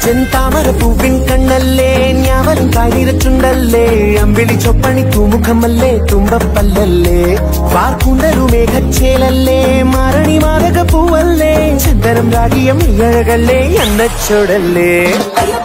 ചെന്താമരപ്പൂവിൻ കണ്ണല്ലേ ഞാവലും കായിരച്ചുണ്ടല്ലേ അമ്പിളി ചൊപ്പണി തൂമുഖമല്ലേ തുമ്പപ്പല്ലല്ലേ വാർക്കൂന്തലു മേഘച്ചേലല്ലേ മാരണി മാതക പൂവല്ലേ ചന്ദനം രാഗിയം അഴകല്ലേ എണ്ണച്ചോടല്ലേ